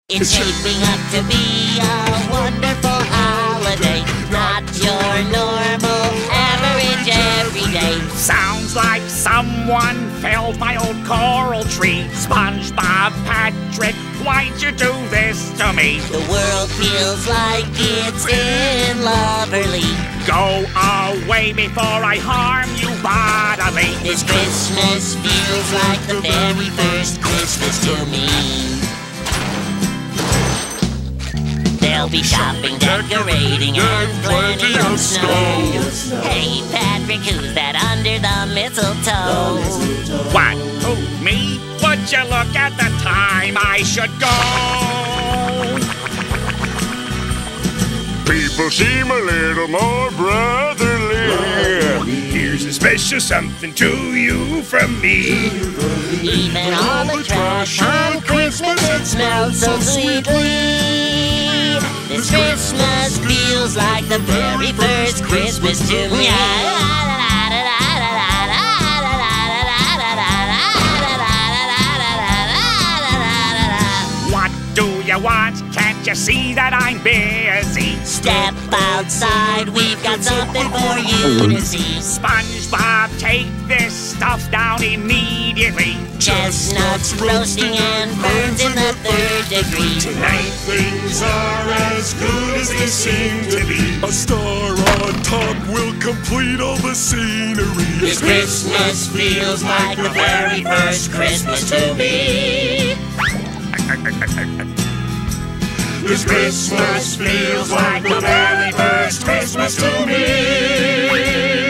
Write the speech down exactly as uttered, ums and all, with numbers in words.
It's shaping up to be a wonderful holiday, not your normal, average, everyday. Sounds like someone felled my old coral tree. SpongeBob, Patrick, why'd you do this to me? The world feels like it's in Loverly. Go away before I harm you bodily. This Christmas feels like the very first Christmas to me. There'll be shopping, decorating, and plenty of snow. Hey, Patrick, who's that under the mistletoe? What? Who, me? Would you look at the time I should go? People seem a little more brotherly. Here's a special something to you from me. Even all the trash on Christmas, it smells so sweetly. This Christmas feels like the very first Christmas to me. What do you want? Can't you see that I'm busy? Step outside, we've got something for you to see. SpongeBob, take this stuff down immediately. Chestnuts roasting and burns in the third degree. Tonight things are as good as they seem to be. A star on top will complete all the scenery. This Christmas feels like the very first Christmas to me. This Christmas feels like the very first Christmas to me.